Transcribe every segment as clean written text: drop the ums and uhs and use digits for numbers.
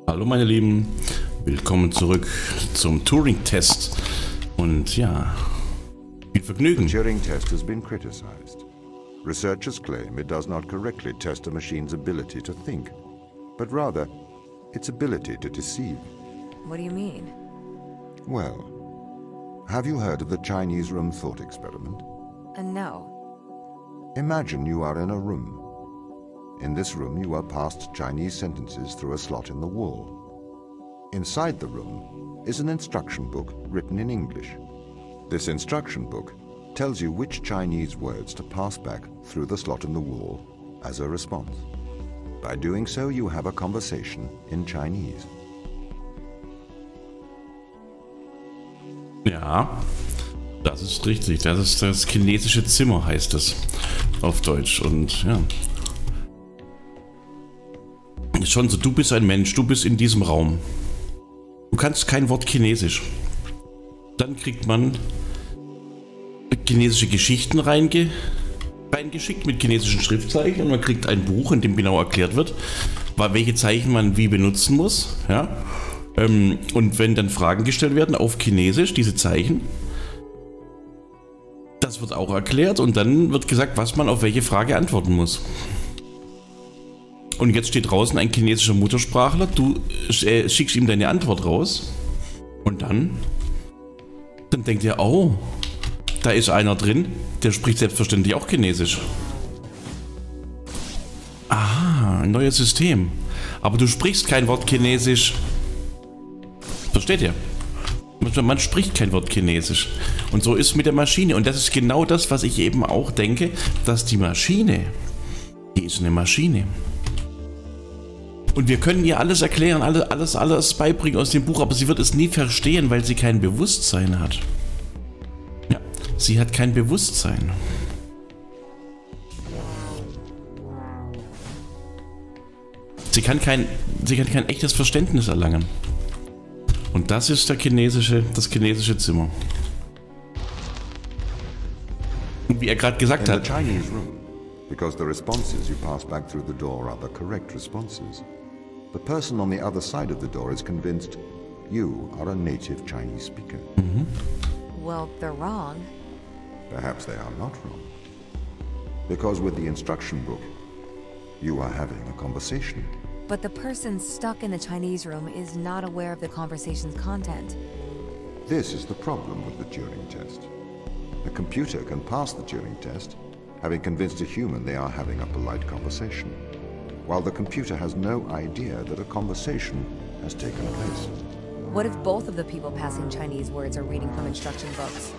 Hallo meine Lieben, willkommen zurück zum Turing-Test und ja, viel Vergnügen. The Turing test has been criticized. Researchers claim it does not correctly test a machine's ability to think, but rather its ability to deceive. What do you mean? Well, have you heard of the Chinese room thought experiment? No. Imagine you are in a room. In this room you are passed Chinese sentences through a slot in the wall. Inside the room is an instruction book written in English. This instruction book tells you which Chinese words to pass back through the slot in the wall as a response. By doing so, you have a conversation in Chinese. Ja, das ist richtig. Das ist das chinesische Zimmer, heißt es auf Deutsch. Und ja, ist schon so, du bist ein Mensch, du bist in diesem Raum. Du kannst kein Wort Chinesisch. Dann kriegt man chinesische Geschichten reingeschickt mit chinesischen Schriftzeichen und man kriegt ein Buch, in dem genau erklärt wird, welche Zeichen man wie benutzen muss. Ja? Und wenn dann Fragen gestellt werden auf Chinesisch, diese Zeichen, das wird auch erklärt und dann wird gesagt, was man auf welche Frage antworten muss. Und jetzt steht draußen ein chinesischer Muttersprachler, du schickst ihm deine Antwort raus und dann denkt er, oh, da ist einer drin, der spricht selbstverständlich auch Chinesisch. Aha, ein neues System. Aber du sprichst kein Wort Chinesisch. Versteht ihr? Man spricht kein Wort Chinesisch. Und so ist es mit der Maschine. Und das ist genau das, was ich eben auch denke, dass die Maschine, die ist eine Maschine. Und wir können ihr alles erklären, alles beibringen aus dem Buch, aber sie wird es nie verstehen, weil sie kein Bewusstsein hat. Ja, sie hat kein Bewusstsein. Sie kann kein echtes Verständnis erlangen. Und das ist das chinesische Zimmer. Und wie er gerade gesagt hat. Chinese room, because the responses you pass back through the door are the correct responses. The person on the other side of the door is convinced you are a native Chinese speaker. Well, they're wrong. Perhaps they are not wrong. Because with the instruction book, you are having a conversation. But the person stuck in the Chinese room is not aware of the conversation's content. This is the problem with the Turing test. A computer can pass the Turing test, having convinced a human they are having a polite conversation, while the computer has no idea that a conversation has taken place. What if both of the people passing Chinese words are reading from instruction books?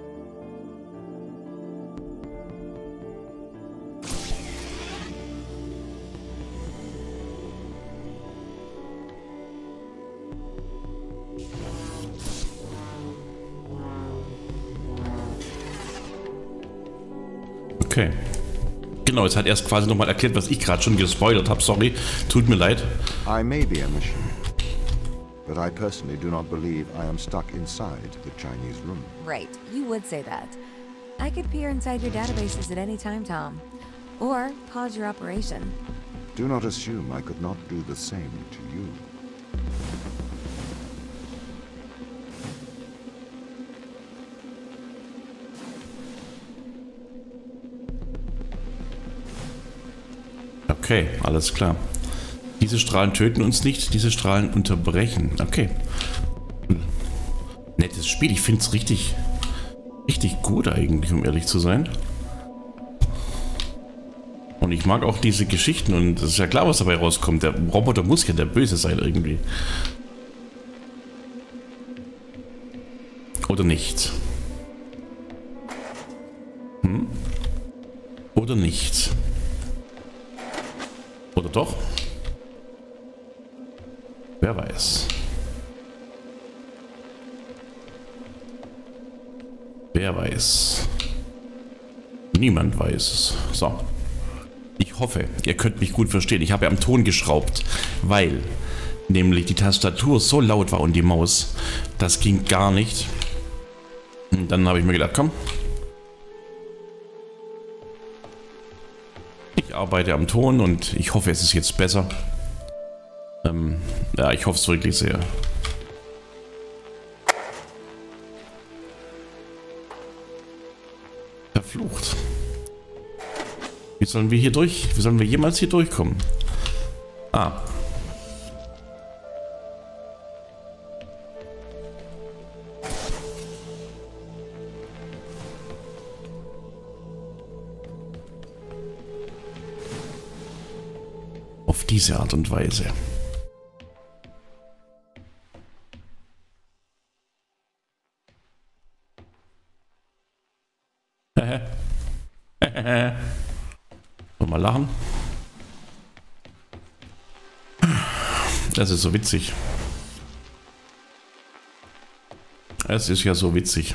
Okay. Genau, es hat erst quasi nochmal erklärt, was ich gerade schon gespoilert habe. Sorry, tut mir leid. I may be a machine, but I personally do not believe I am stuck inside the Chinese room. Right, you would say that. I could peer inside your databases at any time, Tom. Or pause your operation. Do not assume I could not do the same to you. Okay, alles klar. Diese Strahlen töten uns nicht, diese Strahlen unterbrechen. Okay. Nettes Spiel, ich finde es richtig gut eigentlich, um ehrlich zu sein. Und ich mag auch diese Geschichten und es ist ja klar, was dabei rauskommt. Der Roboter muss ja der Böse sein irgendwie. Oder nicht? Oder nicht? Oder doch? Wer weiß. Wer weiß. Niemand weiß es. So. Ich hoffe, ihr könnt mich gut verstehen. Ich habe ja am Ton geschraubt, weil nämlich die Tastatur so laut war und die Maus. Das ging gar nicht. Und dann habe ich mir gedacht, komm. Ich arbeite am Ton und ich hoffe, es ist jetzt besser. Ja, ich hoffe es wirklich sehr. Verflucht. Wie sollen wir hier durch? Wie sollen wir jemals hier durchkommen? Ah. Auf diese Art und Weise. Mal lachen. Das ist so witzig. Es ist ja so witzig.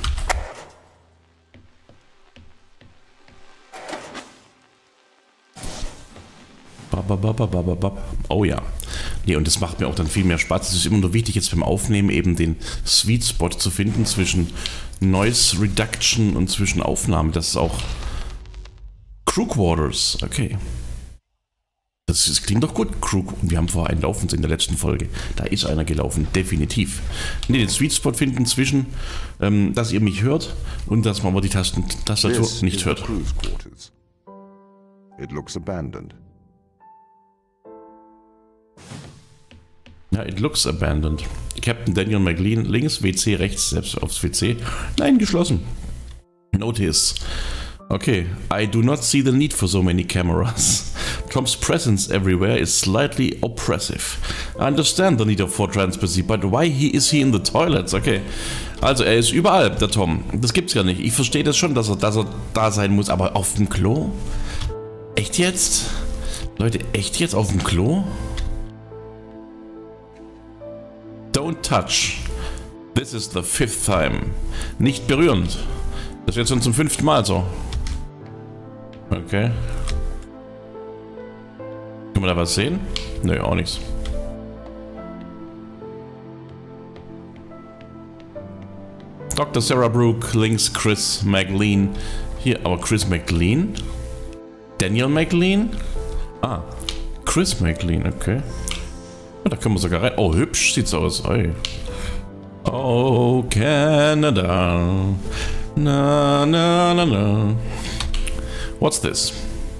Oh ja. Nee, und das macht mir auch dann viel mehr Spaß. Es ist immer nur wichtig, jetzt beim Aufnehmen eben den Sweet Spot zu finden zwischen Noise Reduction und zwischen Aufnahme. Das ist auch Crew Quarters. Okay. Das klingt doch gut, Crew. Wir haben vorher einen laufen in der letzten Folge. Da ist einer gelaufen, definitiv. Ne, den Sweet Spot finden zwischen, dass ihr mich hört und dass man aber die Tastatur nicht hört. It looks abandoned. Ja, it looks abandoned. Captain Daniel McLean links, WC rechts, selbst aufs WC. Nein, geschlossen. Notice. Okay, I do not see the need for so many cameras. Tom's presence everywhere is slightly oppressive. I understand the need of for transparency, but why is he in the toilets? Okay, also er ist überall, der Tom. Das gibt's ja nicht. Ich verstehe das schon, dass er da sein muss, aber auf dem Klo? Echt jetzt? Leute, echt jetzt auf dem Klo? Don't touch. This is the 5th time. Nicht berührend. Das ist jetzt schon zum 5. Mal so. Okay. Können wir da was sehen? Nö, auch nichts. Dr. Sarah Brooke, links Chris McLean. Hier, aber Chris McLean? Daniel McLean? Ah, Chris McLean, okay. Da können wir sogar rein. Oh, hübsch sieht's aus. Oi. Oh, Canada. Na, na, na, na. What's this?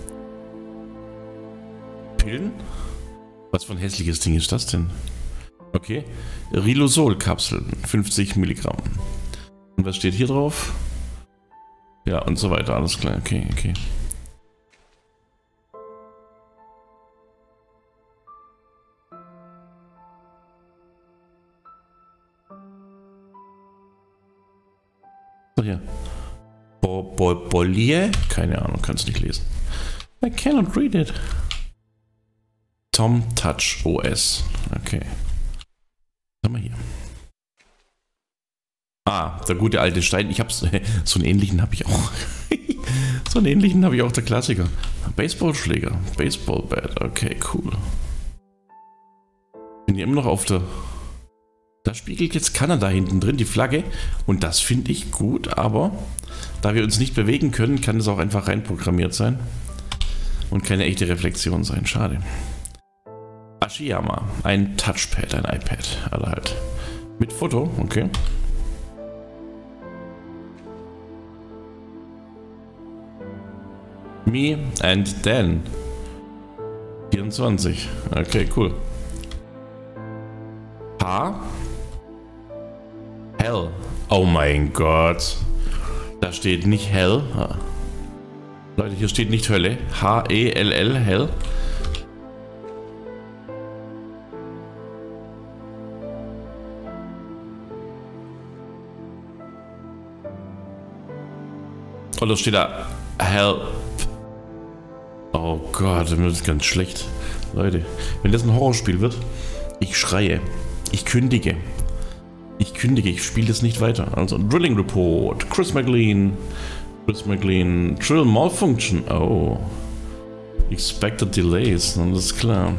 Pillen? Was für ein hässliches Ding ist das denn? Okay. Riluzol-Kapseln. 50 Milligramm. Und was steht hier drauf? Ja, und so weiter. Alles klar. Okay, okay. So, hier. Bolie? Keine Ahnung, kannst nicht lesen. I cannot read it. Tom Touch OS. Okay. Was haben wir hier? Ah, der gute alte Stein. Ich hab's. So einen ähnlichen habe ich auch. So einen ähnlichen habe ich auch, der Klassiker. Baseballschläger. Baseballbat. Okay, cool. Bin hier immer noch auf der. Da spiegelt jetzt Kanada hinten drin, die Flagge. Und das finde ich gut, aber da wir uns nicht bewegen können, kann es auch einfach reinprogrammiert sein. Und keine echte Reflexion sein. Schade. Ashiyama. Ein Touchpad, ein iPad. Also halt. Mit Foto, okay. Me and Dan. 24. Okay, cool. H. Hell. Oh mein Gott. Da steht nicht Hell. Leute, hier steht nicht Hölle. H-E-L-L, Hell. Oder steht da Help? Oh Gott, das ist ganz schlecht. Leute, wenn das ein Horrorspiel wird, ich schreie. Ich kündige. Ich spiele das nicht weiter. Also, Drilling Report. Chris McLean. Drill Malfunction. Oh. Expected Delays. Alles klar.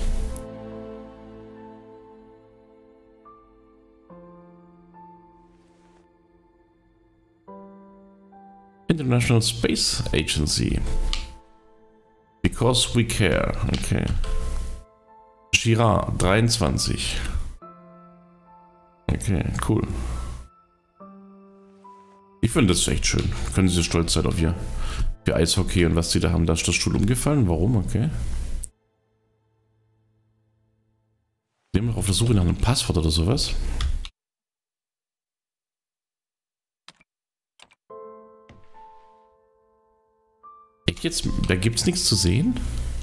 International Space Agency. Because we care. Okay. Girard, 23. Okay, cool. Ich finde das echt schön. Können Sie stolz sein auf ihr Eishockey und was Sie da haben. Da ist das Stuhl umgefallen. Warum? Okay. Wir sind noch auf der Suche nach einem Passwort oder sowas. Echt jetzt? Da gibt's nichts zu sehen?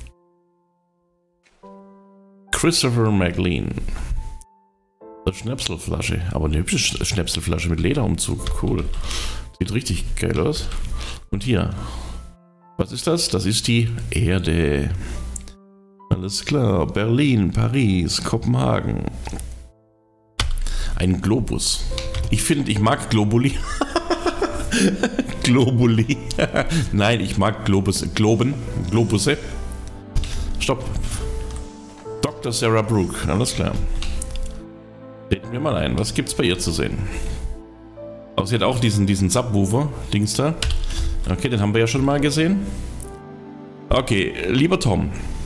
Christopher McLean. Eine Schnäpselflasche. Aber eine hübsche Schnäpselflasche mit Lederumzug. Cool. Sieht richtig geil aus. Und hier. Was ist das? Das ist die Erde. Alles klar. Berlin, Paris, Kopenhagen. Ein Globus. Ich finde, ich mag Globuli. Globuli. Nein, ich mag Globusse. Stopp. Dr. Sarah Brooke. Alles klar. Treten wir mal ein. Was gibt's bei ihr zu sehen? Aber sie hat auch diesen Subwoofer-Dings da. Okay, den haben wir ja schon mal gesehen. Okay, lieber Tom.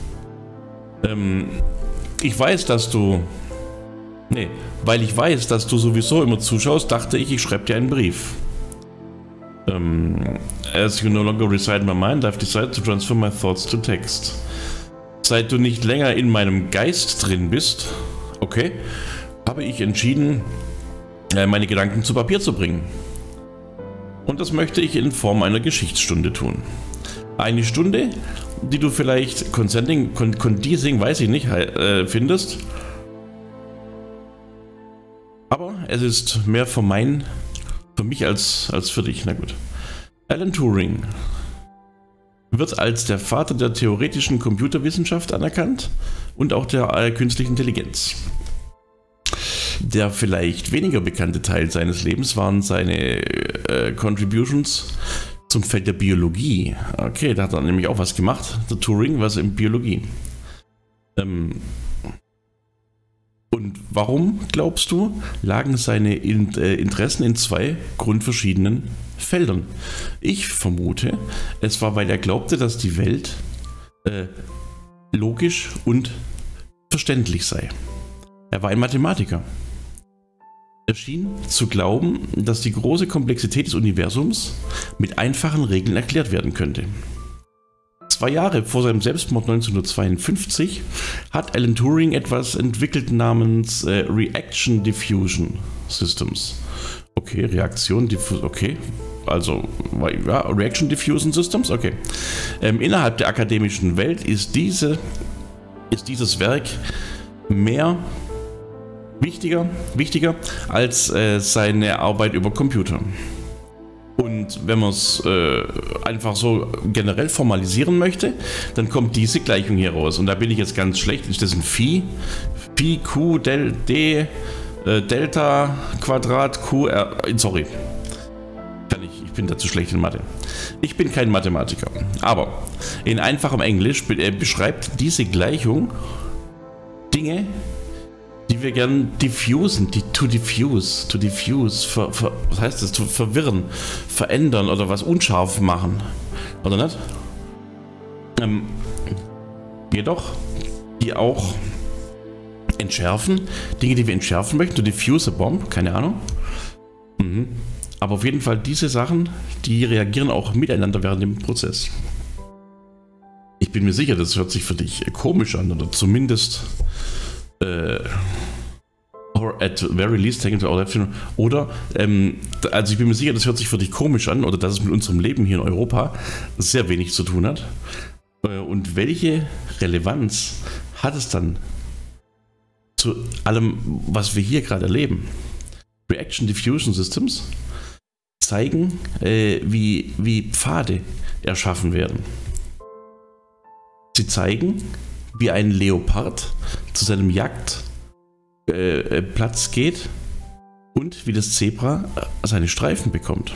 Ich weiß, dass du... Nee, weil ich weiß, dass du sowieso immer zuschaust, dachte ich schreibe dir einen Brief. As you no longer reside in my mind, I've decided to transfer my thoughts to text. Seit du nicht länger in meinem Geist drin bist, okay, habe ich entschieden, meine Gedanken zu Papier zu bringen. Und das möchte ich in Form einer Geschichtsstunde tun. Eine Stunde, die du vielleicht Condensing, weiß ich nicht, findest. Aber es ist mehr für mich als für dich. Na gut. Alan Turing wird als der Vater der theoretischen Computerwissenschaft anerkannt und auch der künstlichen Intelligenz. Der vielleicht weniger bekannte Teil seines Lebens waren seine Contributions zum Feld der Biologie. Okay, da hat er nämlich auch was gemacht. Der Turing, was in Biologie. Und warum, glaubst du, lagen seine Interessen in zwei grundverschiedenen Feldern? Ich vermute, es war, weil er glaubte, dass die Welt logisch und verständlich sei. Er war ein Mathematiker. Er schien zu glauben, dass die große Komplexität des Universums mit einfachen Regeln erklärt werden könnte. 2 Jahre vor seinem Selbstmord 1952 hat Alan Turing etwas entwickelt namens Reaction Diffusion Systems. Okay, okay. Also, ja, Reaction Diffusion Systems, okay. Innerhalb der akademischen Welt ist dieses Werk wichtiger als seine Arbeit über Computer. Und wenn man es einfach so generell formalisieren möchte, dann kommt diese Gleichung hier raus. Und da bin ich jetzt ganz schlecht. Ist das ein Phi? Pi Q Del D Delta Quadrat Q R. Sorry. Ich bin dazu schlecht in Mathe. Ich bin kein Mathematiker. Aber in einfachem Englisch beschreibt diese Gleichung Dinge, die wir gern diffusen, to diffuse, was heißt das? Zu verwirren, verändern oder was unscharf machen, oder nicht? Jedoch, die auch entschärfen, Dinge, die wir entschärfen möchten, to diffuse a bomb, keine Ahnung. Aber auf jeden Fall diese Sachen, die reagieren auch miteinander während dem Prozess. Ich bin mir sicher, das hört sich für dich komisch an, oder zumindest or at very least technical oder also ich bin mir sicher, das hört sich für dich komisch an oder dass es mit unserem Leben hier in Europa sehr wenig zu tun hat. Und welche Relevanz hat es dann zu allem, was wir hier gerade erleben? Reaction Diffusion Systems zeigen, wie Pfade erschaffen werden. Sie zeigen, wie ein Leopard zu seinem Jagdplatz geht und wie das Zebra seine Streifen bekommt.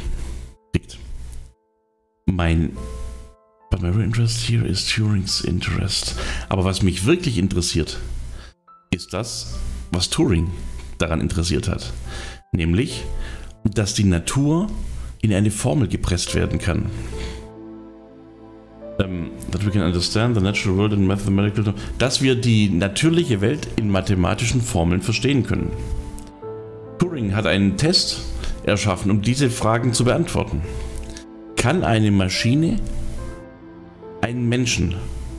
But my real interest here is Turings interest. Aber was mich wirklich interessiert, ist das, was Turing daran interessiert hat. Nämlich, dass die Natur in eine Formel gepresst werden kann. That we can understand the natural world in mathematical... Dass wir die natürliche Welt in mathematischen Formeln verstehen können. Turing hat einen Test erschaffen, um diese Fragen zu beantworten. Kann eine Maschine einen Menschen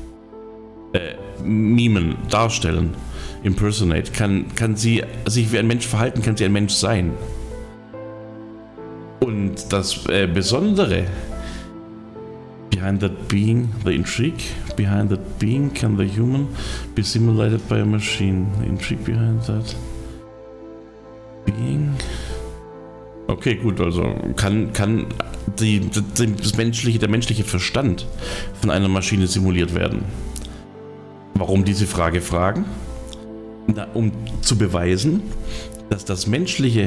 mimen, darstellen, impersonate? Kann sie sich wie ein Mensch verhalten? Kann sie ein Mensch sein? Und das Besondere... Behind that being, the intrigue behind that being, can the human be simulated by a machine? The intrigue behind that being. Okay, gut, also kann der menschliche Verstand von einer Maschine simuliert werden? Warum diese Frage fragen? Na, um zu beweisen, dass das menschliche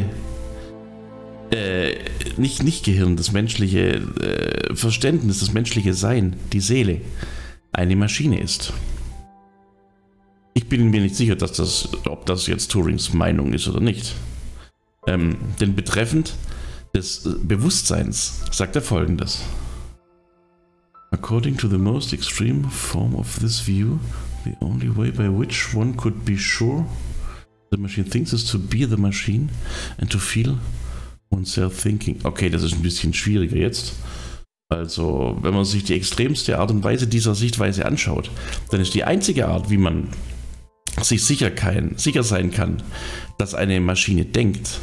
nicht Gehirn, das menschliche Verständnis, das menschliche Sein, die Seele, eine Maschine ist. Ich bin mir nicht sicher, ob das jetzt Turings Meinung ist oder nicht. Denn betreffend des Bewusstseins sagt er Folgendes. According to the most extreme form of this view, the only way by which one could be sure the machine thinks is to be the machine and to feel oneself thinking. Okay, das ist ein bisschen schwieriger jetzt. Also, wenn man sich die extremste Art und Weise dieser Sichtweise anschaut, dann ist die einzige Art, wie man sich sicher sein kann, dass eine Maschine denkt,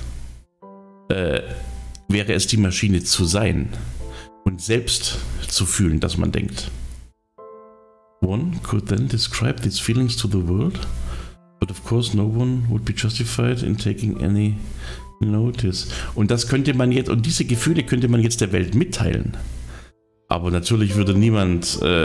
wäre es, die Maschine zu sein und selbst zu fühlen, dass man denkt. One could then describe these feelings to the world, but of course no one would be justified in taking any notice. Und das könnte man jetzt, und diese Gefühle könnte man jetzt der Welt mitteilen. Aber natürlich würde niemand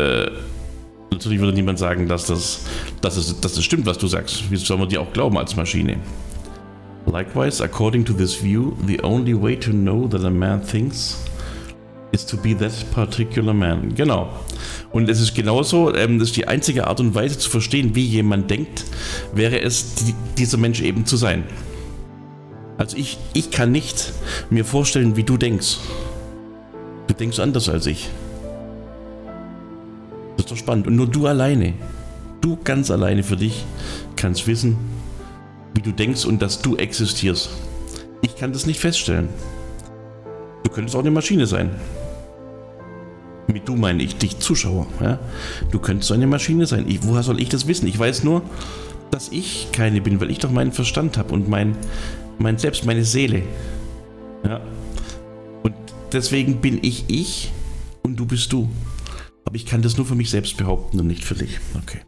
sagen, dass das stimmt, was du sagst. Wie soll man dir auch glauben als Maschine? Likewise, according to this view, the only way to know that a man thinks is to be that particular man. Genau. Und es ist genauso, das ist die einzige Art und Weise zu verstehen, wie jemand denkt, wäre es, dieser Mensch eben zu sein. Also ich kann nicht mir vorstellen, wie du denkst. Du denkst anders als ich. Das ist doch spannend. Und nur du alleine, du ganz alleine für dich, kannst wissen, wie du denkst und dass du existierst. Ich kann das nicht feststellen. Du könntest auch eine Maschine sein. Mit du meine ich dich, Zuschauer. Ja? Du könntest so eine Maschine sein. Woher soll ich das wissen? Ich weiß nur, dass ich keine bin, weil ich doch meinen Verstand habe und mein Selbst, meine Seele. Ja. Und deswegen bin ich und du bist du. Aber ich kann das nur für mich selbst behaupten und nicht für dich. Okay.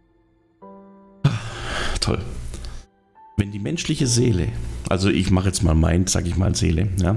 Toll. Wenn die menschliche Seele, also ich mache jetzt mal sage ich mal Seele, ja.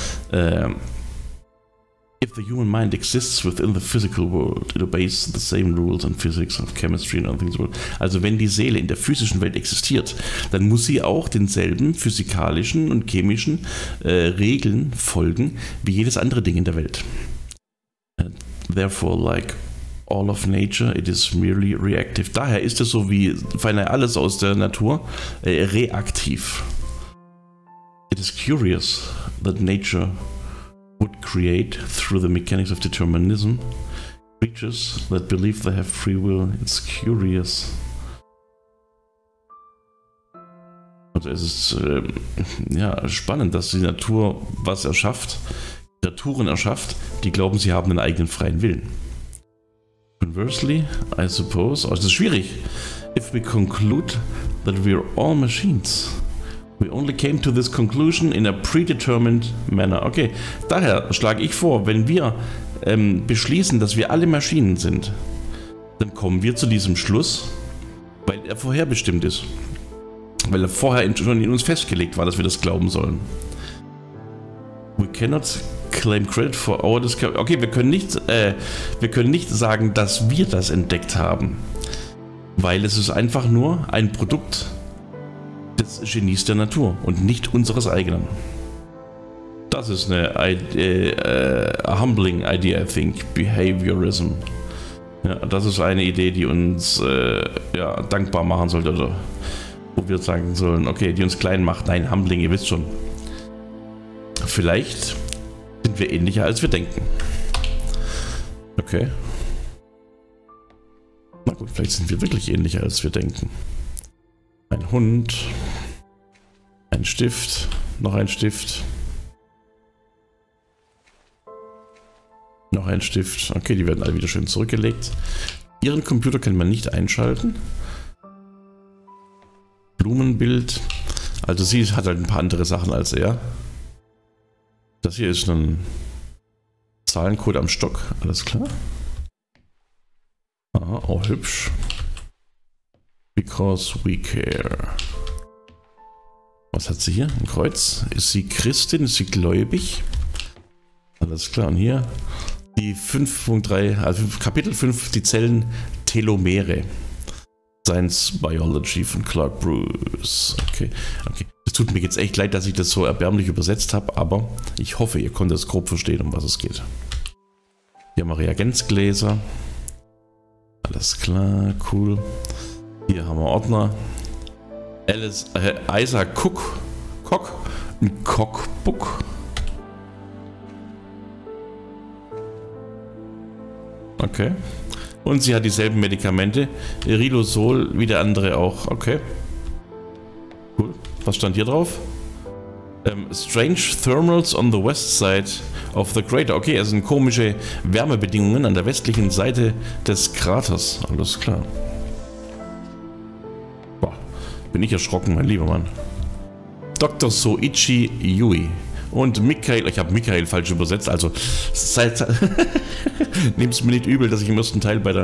If the human mind exists within the physical world, it obeys the same rules and physics of chemistry and other things. Also wenn die Seele in der physischen Welt existiert, dann muss sie auch denselben physikalischen und chemischen Regeln folgen wie jedes andere Ding in der Welt. Therefore, like all of nature, it is merely reactive. Daher ist es so wie beinahe alles aus der Natur reaktiv. It is curious that nature would create, through the mechanics of determinism, creatures that believe they have free will. It's curious. Also es ist spannend, dass die Natur was erschafft, Kreaturen erschafft, die glauben, sie haben einen eigenen freien Willen. Conversely, I suppose, also das ist schwierig, if we conclude that we're all machines, we only came to this conclusion in a predetermined manner. Okay, daher schlage ich vor, wenn wir beschließen, dass wir alle Maschinen sind, dann kommen wir zu diesem Schluss, weil er vorherbestimmt ist. Weil er vorher schon in uns festgelegt war, dass wir das glauben sollen. We cannot claim credit for our discovery. Okay, wir können nicht sagen, dass wir das entdeckt haben, weil es ist einfach nur ein Produkt des Genies der Natur und nicht unseres eigenen. Das ist eine humbling idea, I think. Behaviorism. Ja, das ist eine Idee, die uns dankbar machen sollte, oder wo wir sagen sollen, okay, die uns klein macht. Nein, humbling, ihr wisst schon. Vielleicht sind wir ähnlicher, als wir denken. Okay. Na gut, vielleicht sind wir wirklich ähnlicher, als wir denken. Ein Hund. Ein Stift. Noch ein Stift. Noch ein Stift. Okay, die werden alle wieder schön zurückgelegt. Ihren Computer kann man nicht einschalten. Blumenbild. Also sie hat halt ein paar andere Sachen als er. Das hier ist ein Zahlencode am Stock. Alles klar. Ah, auch hübsch. Because we care. Was hat sie hier? Ein Kreuz. Ist sie Christin? Ist sie gläubig? Alles klar. Und hier die 5.3, also Kapitel 5, die Zellen Telomere. Science Biology von Clark Bruce. Okay, okay. Es tut mir jetzt echt leid, dass ich das so erbärmlich übersetzt habe, aber ich hoffe, ihr konntet es grob verstehen, um was es geht. Hier haben wir Reagenzgläser. Alles klar, cool. Hier haben wir Ordner. Isaac Cook. Ein Cockbook. Okay. Und sie hat dieselben Medikamente. Riluzol wie der andere auch. Okay. Cool. Was stand hier drauf? Strange Thermals on the west side of the crater. Okay, also sind komische Wärmebedingungen an der westlichen Seite des Kraters. Alles klar. Boah, bin ich erschrocken, mein lieber Mann. Dr. Soichi Yui. Und Michael, ich habe Michael falsch übersetzt, also nehmt es mir nicht übel, dass ich im ersten Teil bei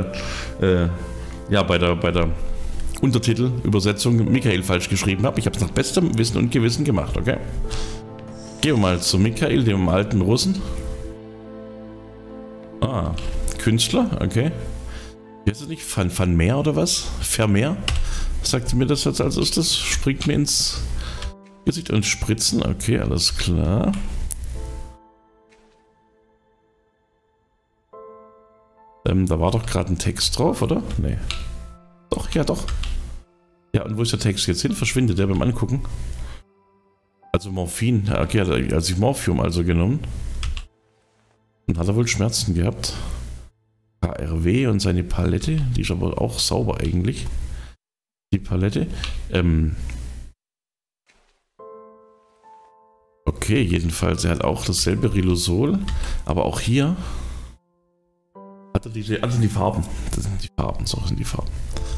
der Untertitelübersetzung Michael falsch geschrieben habe. Ich habe es nach bestem Wissen und Gewissen gemacht, okay? Gehen wir mal zu Michael, dem alten Russen. Ah, Künstler, okay. Wie heißt es nicht? Van Meer oder was? Vermeer? Sagt mir das jetzt als erstes? Springt mir ins Gesicht und spritzen. Okay, alles klar. Da war doch gerade ein Text drauf, oder? Nee. Doch, ja doch. Ja, und wo ist der Text jetzt hin? Verschwindet der beim Angucken? Also Morphin. Okay, hat er sich Morphium also genommen. Und hat er wohl Schmerzen gehabt. KRW und seine Palette. Die ist aber auch sauber eigentlich. Die Palette. Okay, jedenfalls, er hat auch dasselbe Riluzol, aber auch hier hat er diese, also die Farben, das sind die Farben, so sind die Farben.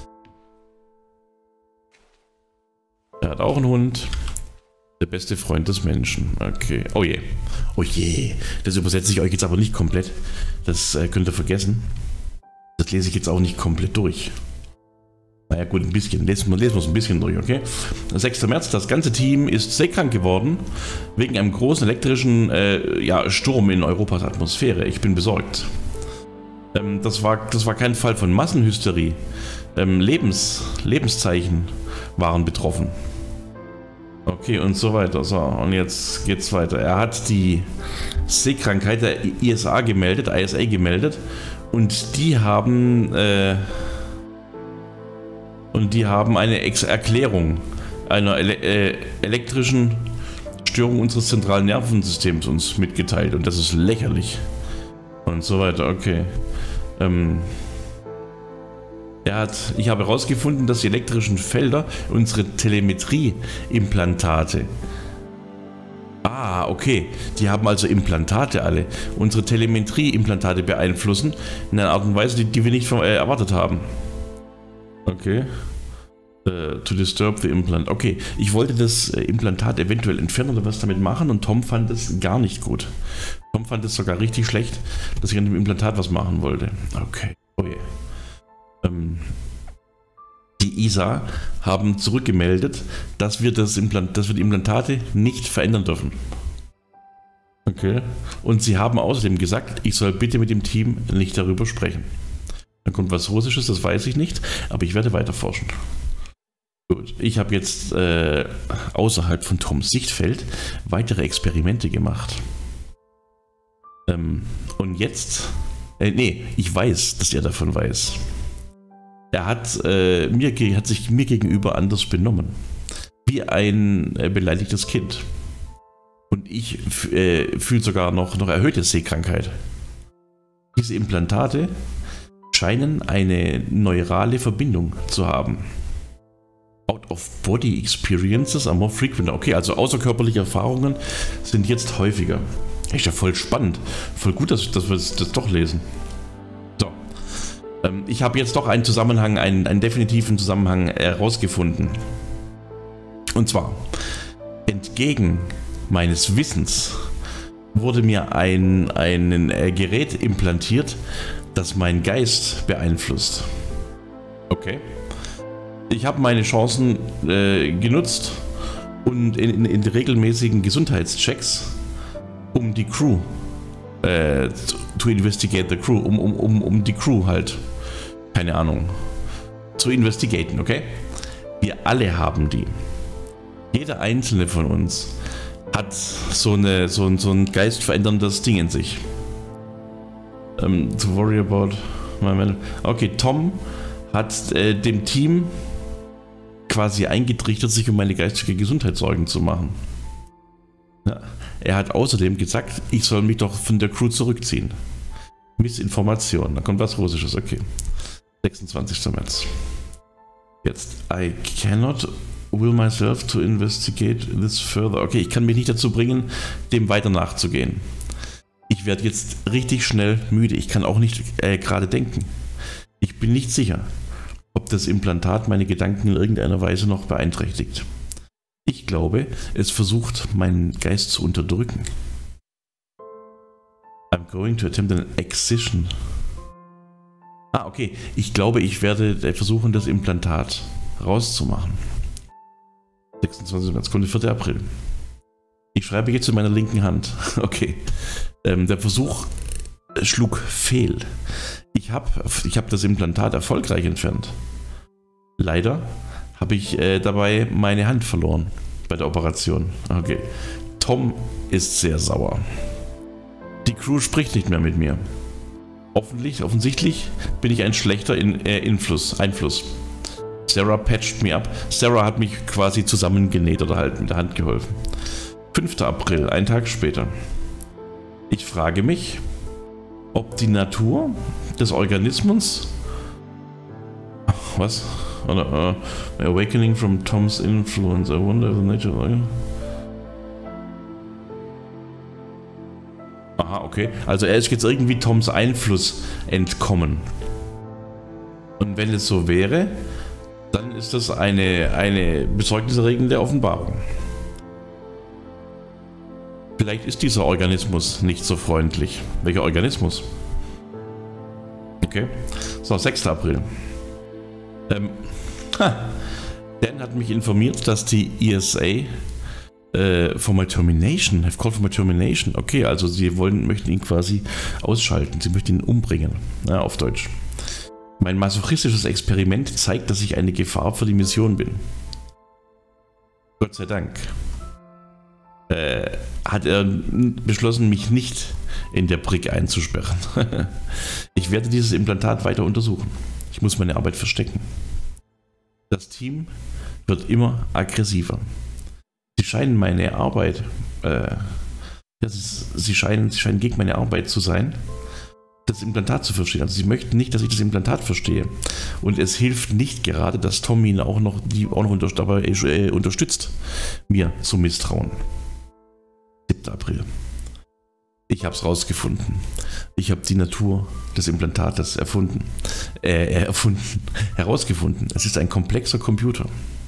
Er hat auch einen Hund, der beste Freund des Menschen, okay, oh je, das übersetze ich euch jetzt aber nicht komplett, das könnt ihr vergessen, das lese ich jetzt auch nicht komplett durch. Naja gut, ein bisschen. Lesen wir es ein bisschen durch, okay? 6. März, das ganze Team ist seekrank geworden wegen einem großen elektrischen Sturm in Europas Atmosphäre. Ich bin besorgt. Das war kein Fall von Massenhysterie. Lebenszeichen waren betroffen. Okay, und so weiter. So, und jetzt geht's weiter. Er hat die Seekrankheit der ISA gemeldet, und die haben eine Erklärung einer elektrischen Störung unseres zentralen Nervensystems uns mitgeteilt. Und das ist lächerlich. Und so weiter, okay. Ich habe herausgefunden, dass die elektrischen Felder unsere Telemetrie-Implantate. Ah, okay. Die haben also Implantate alle. Unsere Telemetrie-Implantate beeinflussen in einer Art und Weise, die wir nicht erwartet haben. Okay. To disturb the implant. Okay, ich wollte das Implantat eventuell entfernen oder was damit machen und Tom fand es gar nicht gut. Tom fand es sogar richtig schlecht, dass ich an dem Implantat was machen wollte. Okay, oh je. Die ISA haben zurückgemeldet, dass wir die Implantate nicht verändern dürfen. Okay. Und sie haben außerdem gesagt, ich soll bitte mit dem Team nicht darüber sprechen. Dann kommt was Russisches, das weiß ich nicht, aber ich werde weiter forschen. Gut, ich habe jetzt außerhalb von Toms Sichtfeld weitere Experimente gemacht. Und jetzt, ich weiß, dass er davon weiß. Er hat sich mir gegenüber anders benommen. Wie ein beleidigtes Kind. Und ich fühle sogar noch erhöhte Sehkrankheit. Diese Implantate scheinen eine neurale Verbindung zu haben. Out-of-Body Experiences are more frequent. Okay, also außerkörperliche Erfahrungen sind jetzt häufiger. Ist ja voll spannend. Voll gut, dass wir das doch lesen. So. Ich habe jetzt doch einen Zusammenhang, einen definitiven Zusammenhang herausgefunden. Und zwar, entgegen meines Wissens wurde mir ein Gerät implantiert, das meinen Geist beeinflusst. Okay. Ich habe meine Chancen genutzt und in regelmäßigen Gesundheitschecks, um die Crew to investigate the crew, um die Crew halt, keine Ahnung, zu investigaten, okay? Wir alle haben die. Jeder einzelne von uns hat so ein geistveränderndes Ding in sich. To worry about my mental. Okay, Tom hat dem Team quasi eingetrichtert, sich um meine geistige Gesundheit Sorgen zu machen. Ja. Er hat außerdem gesagt, ich soll mich doch von der Crew zurückziehen. Missinformation. Da kommt was Russisches, okay. 26. März. Jetzt. I cannot will myself to investigate this further. Okay, ich kann mich nicht dazu bringen, dem weiter nachzugehen. Ich werde jetzt richtig schnell müde. Ich kann auch nicht gerade denken. Ich bin nicht sicher, ob das Implantat meine Gedanken in irgendeiner Weise noch beeinträchtigt. Ich glaube, es versucht, meinen Geist zu unterdrücken. I'm going to attempt an excision. Ah, okay. Ich glaube, ich werde versuchen, das Implantat rauszumachen. 26. März, kommt der 4. April. Ich schreibe jetzt in meiner linken Hand. Okay. Der Versuch schlug fehl. Ich hab das Implantat erfolgreich entfernt. Leider habe ich dabei meine Hand verloren bei der Operation. Okay. Tom ist sehr sauer. Die Crew spricht nicht mehr mit mir. Offensichtlich bin ich ein schlechter Einfluss. Sarah patcht me up. Sarah hat mich quasi zusammengenäht oder halt mit der Hand geholfen. 5. April, ein Tag später. Ich frage mich, ob die Natur des Organismus... Was? Awakening from Tom's influence. I wonder if the nature... Aha, okay. Also er ist jetzt irgendwie Toms Einfluss entkommen. Und wenn es so wäre, dann ist das eine besorgniserregende Offenbarung. Vielleicht ist dieser Organismus nicht so freundlich. Welcher Organismus? Okay. So, 6. April. Dan hat mich informiert, dass die ESA for my termination, have called for my termination. Okay, also sie möchten ihn quasi ausschalten. Sie möchten ihn umbringen. Ja, auf Deutsch. Mein masochistisches Experiment zeigt, dass ich eine Gefahr für die Mission bin. Gott sei Dank. Hat er beschlossen, mich nicht in der Brick einzusperren. Ich werde dieses Implantat weiter untersuchen. Ich muss meine Arbeit verstecken. Das Team wird immer aggressiver. Sie scheinen meine Arbeit, sie scheinen gegen meine Arbeit zu sein, das Implantat zu verstehen. Also sie möchten nicht, dass ich das Implantat verstehe. Und es hilft nicht gerade, dass Tom ihn auch noch dabei unterstützt, mir zu misstrauen. 7. April. Ich habe es rausgefunden. Ich habe die Natur des Implantates herausgefunden. Es ist ein komplexer Computer.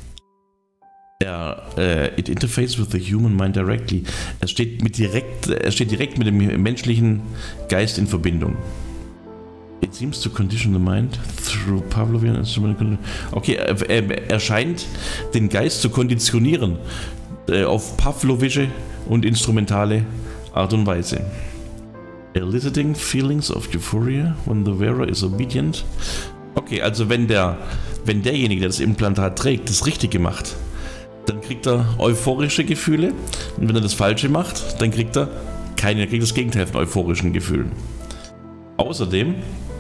It interfaces with the human mind directly. Er steht direkt mit dem menschlichen Geist in Verbindung. It seems to condition the mind through Pavlovian instrumental. Okay, er scheint den Geist zu konditionieren auf pavlovische und instrumentale Art und Weise. Eliciting feelings of euphoria when the wearer is obedient. Okay, also wenn derjenige, der das Implantat trägt, das Richtige macht, dann kriegt er euphorische Gefühle, und wenn er das Falsche macht, dann kriegt er das Gegenteil von euphorischen Gefühlen. Außerdem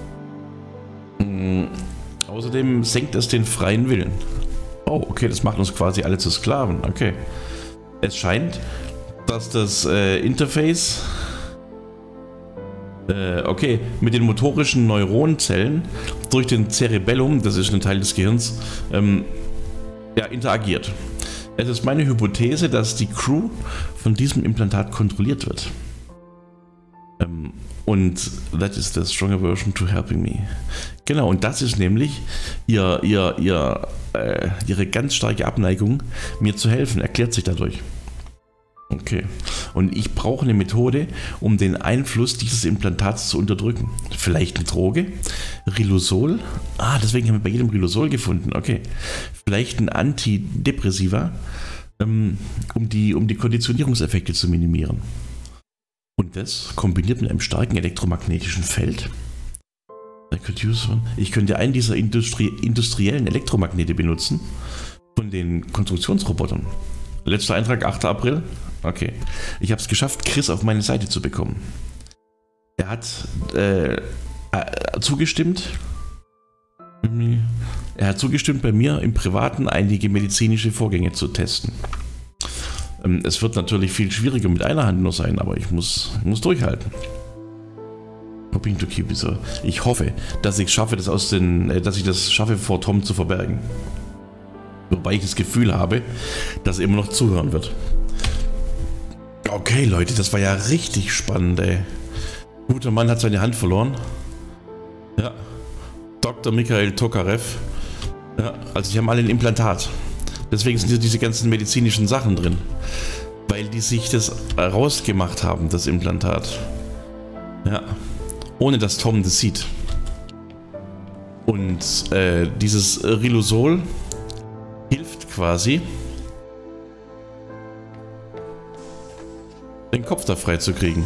senkt es den freien Willen. Oh, okay, das macht uns quasi alle zu Sklaven. Okay. Es scheint, dass das Interface Okay, mit den motorischen Neuronenzellen durch den Cerebellum, das ist ein Teil des Gehirns, ja, interagiert. Es ist meine Hypothese, dass die Crew von diesem Implantat kontrolliert wird. Und that is the stronger version to helping me. Genau, und das ist nämlich ihre ganz starke Abneigung, mir zu helfen, erklärt sich dadurch. Okay. Und ich brauche eine Methode, um den Einfluss dieses Implantats zu unterdrücken. Vielleicht eine Droge? Riluzol? Ah, deswegen haben wir bei jedem Riluzol gefunden. Okay. Vielleicht ein Antidepressiva, um die Konditionierungseffekte zu minimieren. Und das kombiniert mit einem starken elektromagnetischen Feld. Ich könnte einen dieser industriellen Elektromagnete benutzen von den Konstruktionsrobotern. Letzter Eintrag, 8. April. Okay. Ich habe es geschafft, Chris auf meine Seite zu bekommen. Er hat zugestimmt. Er hat zugestimmt, bei mir im Privaten einige medizinische Vorgänge zu testen. Es wird natürlich viel schwieriger mit einer Hand nur sein, aber ich muss durchhalten. Hoping to keep it. Ich hoffe, dass ich schaffe, dass ich das schaffe, vor Tom zu verbergen. Wobei ich das Gefühl habe, dass er immer noch zuhören wird. Okay, Leute, das war ja richtig spannend, ey. Guter Mann hat seine Hand verloren. Ja. Dr. Michael Tokarev. Ja, also die haben alle ein Implantat. Deswegen sind hier diese ganzen medizinischen Sachen drin. Weil die sich das rausgemacht haben, das Implantat. Ja. Ohne dass Tom das sieht. Und dieses Riluzol hilft quasi, den Kopf da frei zu kriegen.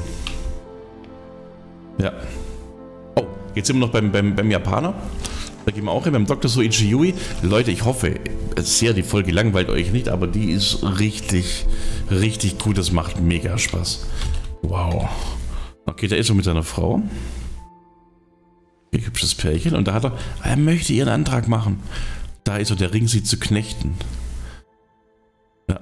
Ja. Oh, jetzt sind wir noch beim Japaner. Da gehen wir auch hin, beim Dr. Soichi Yui. Leute, ich hoffe sehr, die Folge langweilt euch nicht, aber die ist richtig, richtig gut. Das macht mega Spaß. Wow. Okay, da ist er mit seiner Frau. Ein hübsches Pärchen. Und da hat er möchte ihren Antrag machen. Da ist er, der Ring, sie zu knechten. Ja.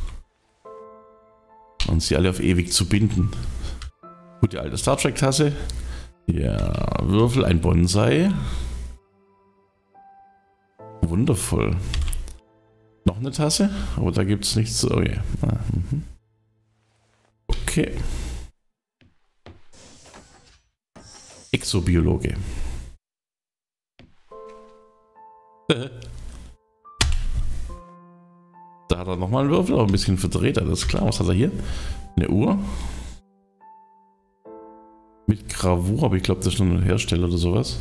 Und sie alle auf ewig zu binden. Gute alte Star Trek Tasse. Ja, Würfel, ein Bonsai. Wundervoll. Noch eine Tasse, aber da gibt es nichts. Oh yeah. Okay. Exobiologe. Da hat er nochmal einen Würfel, aber ein bisschen verdreht, alles klar. Was hat er hier? Eine Uhr. Mit Gravur, aber ich glaube, das ist nur ein Hersteller oder sowas.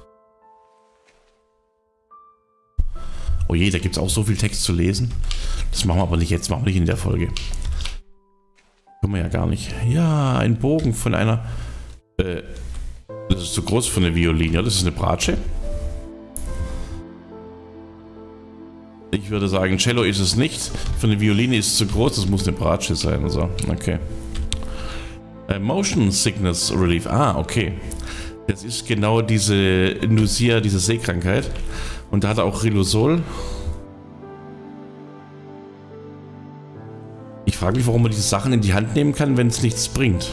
Oh je, da gibt es auch so viel Text zu lesen. Das machen wir aber nicht jetzt, machen wir nicht in der Folge. Können wir ja gar nicht. Ja, ein Bogen von einer... das ist zu groß für eine Violine, ja? Das ist eine Bratsche. Ich würde sagen, Cello ist es nicht. Für eine Violine ist es zu groß, das muss eine Bratsche sein. Also, okay. Motion Sickness Relief. Ah, okay. Das ist genau diese Nausea, diese Sehkrankheit. Und da hat er auch Riluzol. Ich frage mich, warum man diese Sachen in die Hand nehmen kann, wenn es nichts bringt.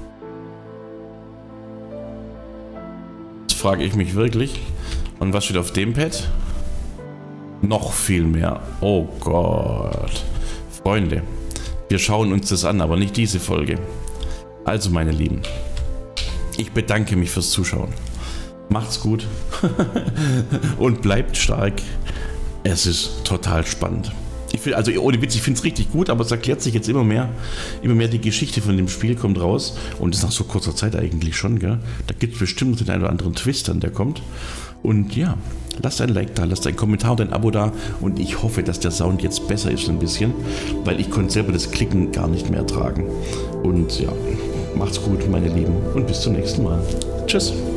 Das frage ich mich wirklich. Und was steht auf dem Pad? Noch viel mehr. Oh Gott. Freunde, wir schauen uns das an, aber nicht diese Folge. Also meine Lieben, ich bedanke mich fürs Zuschauen. Macht's gut und bleibt stark. Es ist total spannend. Ich finde, also ohne Witz, ich finde es richtig gut, aber es erklärt sich jetzt immer mehr die Geschichte von dem Spiel kommt raus und ist nach so kurzer Zeit eigentlich schon, gell? Da gibt es bestimmt den einen oder anderen Twist dann, der kommt. Und ja, lasst ein Like da, lasst einen Kommentar und ein Abo da und ich hoffe, dass der Sound jetzt besser ist ein bisschen, weil ich konnte selber das Klicken gar nicht mehr ertragen. Und ja, macht's gut, meine Lieben, und bis zum nächsten Mal. Tschüss.